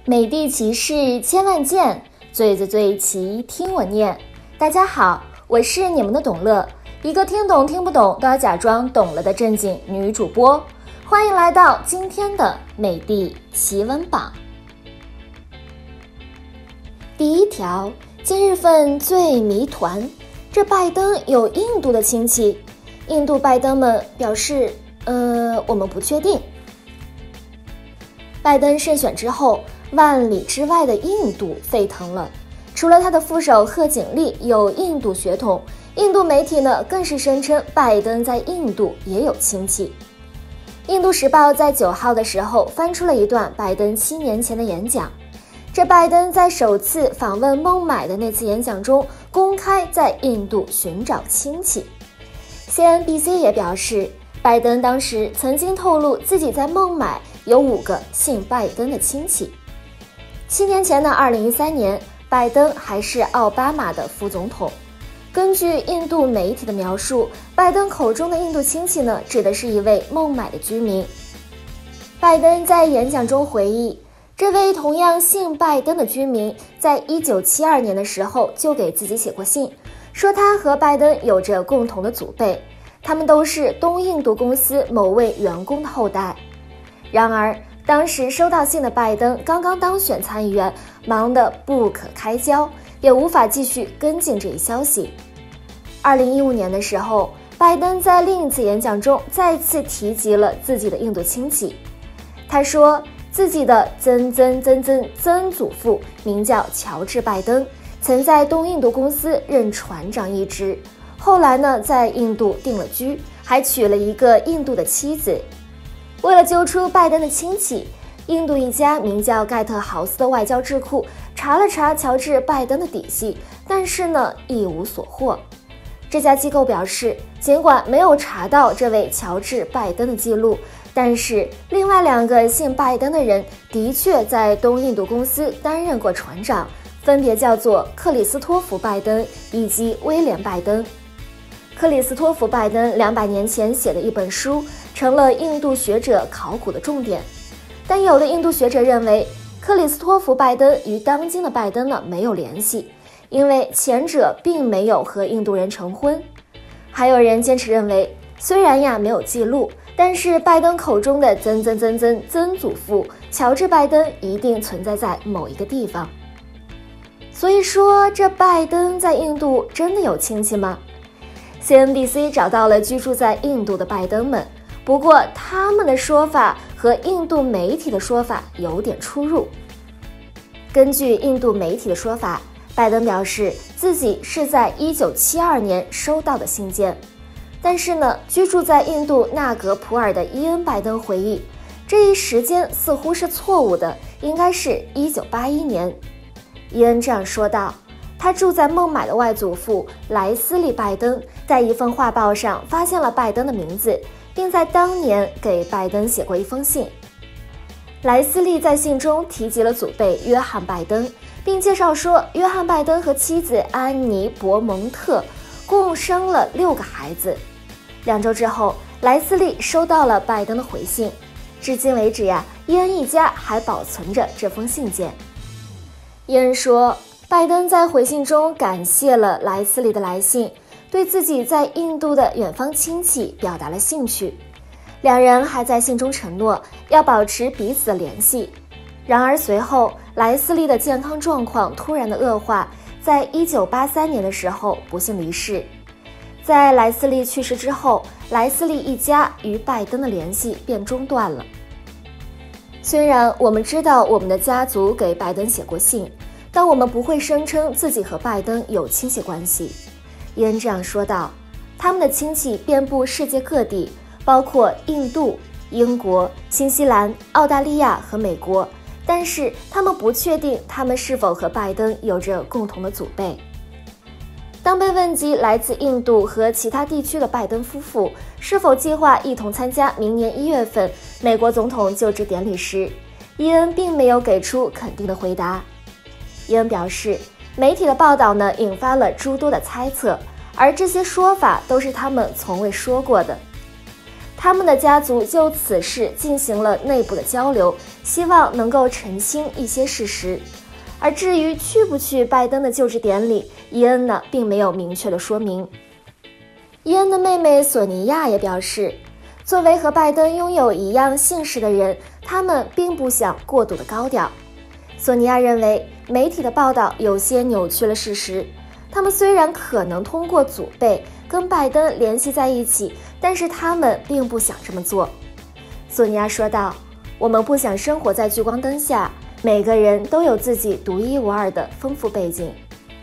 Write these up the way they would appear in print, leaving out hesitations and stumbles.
美的奇事千万件，最最最奇听我念。大家好，我是你们的董乐，一个听懂听不懂都要假装懂了的正经女主播。欢迎来到今天的美的奇闻榜。第一条，今日份最谜团，这拜登有印度的亲戚，印度拜登们表示，我们不确定。拜登胜选之后，万里之外的印度沸腾了。除了他的副手贺锦丽有印度血统，印度媒体呢更是声称拜登在印度也有亲戚。印度时报在9号的时候翻出了一段拜登7年前的演讲。这拜登在首次访问孟买的那次演讲中，公开在印度寻找亲戚。CNBC 也表示，拜登当时曾经透露自己在孟买有5个姓拜登的亲戚。7年前的2013年，拜登还是奥巴马的副总统。根据印度媒体的描述，拜登口中的印度亲戚呢，指的是一位孟买的居民。拜登在演讲中回忆，这位同样姓拜登的居民在1972年的时候就给自己写过信，说他和拜登有着共同的祖辈，他们都是东印度公司某位员工的后代。然而当时收到信的拜登刚刚当选参议员，忙得不可开交，也无法继续跟进这一消息。2015年的时候，拜登在另一次演讲中再次提及了自己的印度亲戚。他说自己的曾祖父名叫乔治·拜登，曾在东印度公司任船长一职，后来呢在印度定了居，还娶了一个印度的妻子。为了揪出拜登的亲戚，印度一家名叫盖特豪斯的外交智库查了查乔治·拜登的底细，但是呢一无所获。这家机构表示，尽管没有查到这位乔治·拜登的记录，但是另外2个姓拜登的人的确在东印度公司担任过船长，分别叫做克里斯托弗·拜登以及威廉·拜登。克里斯托弗·拜登200年前写的一本书成了印度学者考古的重点，但有的印度学者认为克里斯托弗·拜登与当今的拜登呢没有联系，因为前者并没有和印度人成婚。还有人坚持认为，虽然没有记录，但是拜登口中的曾祖父乔治·拜登一定存在在某一个地方。所以说，这拜登在印度真的有亲戚吗？ CNBC 找到了居住在印度的拜登们，不过他们的说法和印度媒体的说法有点出入。根据印度媒体的说法，拜登表示自己是在1972年收到的信件，但是呢，居住在印度纳格普尔的伊恩·拜登回忆，这一时间似乎是错误的，应该是1981年。伊恩这样说道，他住在孟买的外祖父莱斯利·拜登在一份画报上发现了拜登的名字，并在当年给拜登写过一封信。莱斯利在信中提及了祖辈约翰·拜登，并介绍说约翰·拜登和妻子安妮·伯蒙特共生了6个孩子。2周之后，莱斯利收到了拜登的回信，至今为止伊恩一家还保存着这封信件。伊恩说，拜登在回信中感谢了莱斯利的来信，对自己在印度的远方亲戚表达了兴趣。2人还在信中承诺要保持彼此的联系。然而随后，莱斯利的健康状况突然的恶化，在1983年的时候不幸离世。在莱斯利去世之后，莱斯利一家与拜登的联系便中断了。虽然我们知道我们的家族给拜登写过信，但我们不会声称自己和拜登有亲戚关系。伊恩这样说道，他们的亲戚遍布世界各地，包括印度、英国、新西兰、澳大利亚和美国，但是他们不确定他们是否和拜登有着共同的祖辈。当被问及来自印度和其他地区的拜登夫妇是否计划一同参加明年1月份美国总统就职典礼时，伊恩并没有给出肯定的回答。伊恩表示，媒体的报道呢引发了诸多的猜测，而这些说法都是他们从未说过的。 他们的家族就此事进行了内部的交流，希望能够澄清一些事实。而至于去不去拜登的就职典礼，伊恩呢并没有明确的说明。伊恩的妹妹索尼娅也表示，作为和拜登拥有一样姓氏的人，他们并不想过度的高调。索尼娅认为媒体的报道有些扭曲了事实，他们虽然可能通过祖辈跟拜登联系在一起，但是他们并不想这么做。索尼娅说道，我们不想生活在聚光灯下，每个人都有自己独一无二的丰富背景。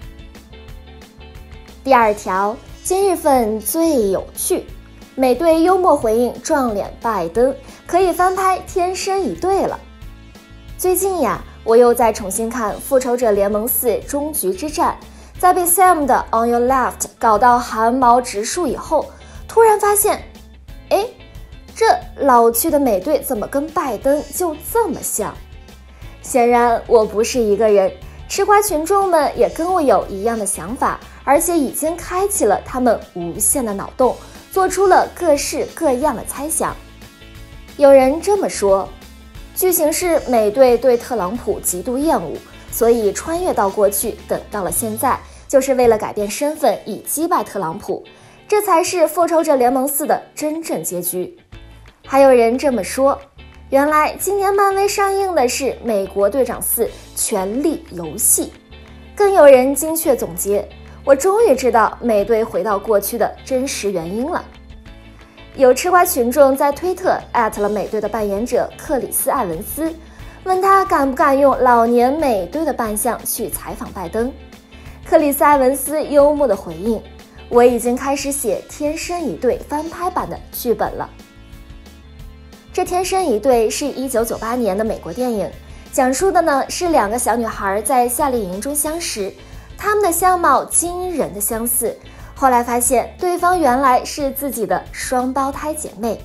第二条，今日份最有趣，美队幽默回应撞脸拜登，可以翻拍《天生一对》了。最近呀，我又在重新看《复仇者联盟4：终局之战》，在被 Sam 的 On Your Left 搞到汗毛直竖以后，突然发现，这老去的美队怎么跟拜登就这么像？显然我不是一个人，吃瓜群众们也跟我有一样的想法，而且已经开启了他们无限的脑洞，做出了各式各样的猜想。有人这么说，剧情是美队对特朗普极度厌恶，所以穿越到过去，等到了现在，就是为了改变身份以击败特朗普，这才是复仇者联盟4的真正结局。还有人这么说，原来今年漫威上映的是美国队长4：权力游戏。更有人精确总结，我终于知道美队回到过去的真实原因了。有吃瓜群众在推特@了美队的扮演者克里斯·埃文斯，问他敢不敢用老年美队的扮相去采访拜登。克里斯·埃文斯幽默地回应，我已经开始写《天生一对》翻拍版的剧本了。这《天生一对》是1998年的美国电影，讲述的呢是2个小女孩在夏令营中相识，她们的相貌惊人的相似，后来发现对方原来是自己的双胞胎姐妹。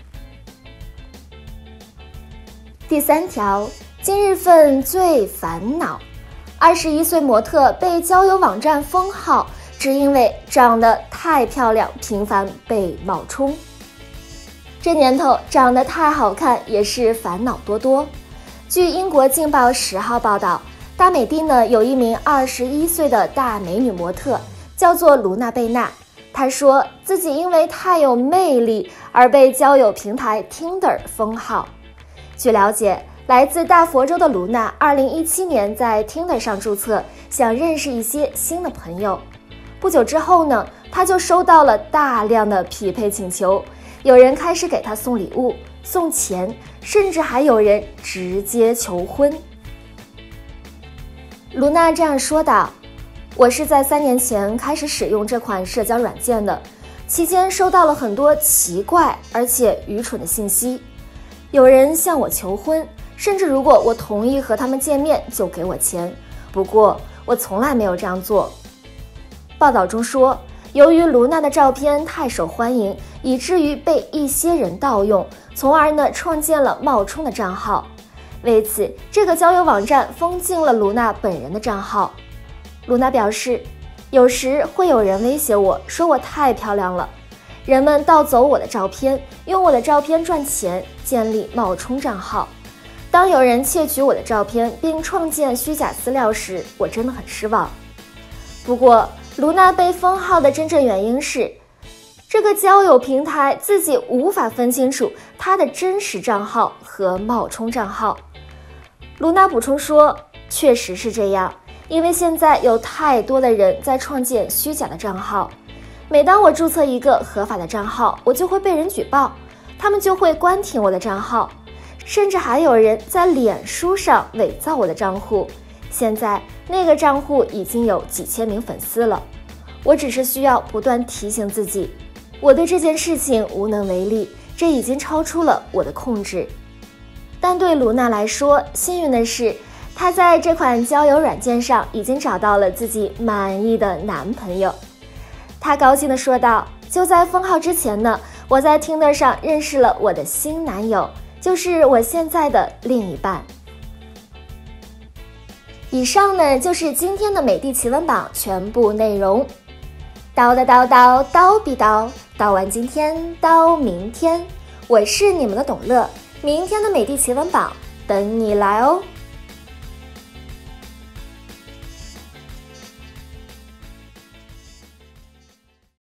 第3条，今日份最烦恼，21岁模特被交友网站封号，只因为长得太漂亮，频繁被冒充。这年头长得太好看也是烦恼多多。据英国《镜报》10号报道，大美帝呢有一名21岁的大美女模特，叫做卢娜贝娜。她说自己因为太有魅力而被交友平台 Tinder 封号。据了解，来自大佛州的卢娜2017年在 Tinder 上注册，想认识一些新的朋友。不久之后呢，她就收到了大量的匹配请求，有人开始给她送礼物、送钱，甚至还有人直接求婚。卢娜这样说道，我是在3年前开始使用这款社交软件的，期间收到了很多奇怪而且愚蠢的信息，有人向我求婚，甚至如果我同意和他们见面就给我钱，不过我从来没有这样做。报道中说，由于卢娜的照片太受欢迎，以至于被一些人盗用，从而呢创建了冒充的账号。为此，这个交友网站封禁了卢娜本人的账号。卢娜表示，有时会有人威胁我说我太漂亮了，人们盗走我的照片，用我的照片赚钱，建立冒充账号。当有人窃取我的照片并创建虚假资料时，我真的很失望。不过卢娜被封号的真正原因是，这个交友平台自己无法分清楚她的真实账号和冒充账号。卢娜补充说，确实是这样，因为现在有太多的人在创建虚假的账号，每当我注册一个合法的账号，我就会被人举报，他们就会关停我的账号，甚至还有人在脸书上伪造我的账户，现在那个账户已经有几千名粉丝了。我只是需要不断提醒自己，我对这件事情无能为力，这已经超出了我的控制。但对卢娜来说，幸运的是，她在这款交友软件上已经找到了自己满意的男朋友。她高兴地说道，就在封号之前呢，我在 Tinder 上认识了我的新男友，就是我现在的另一半。以上呢就是今天的美的奇闻榜全部内容。叨叨叨叨叨必叨，叨完今天，叨明天。 我是你们的董乐，明天的美的奇闻榜等你来哦。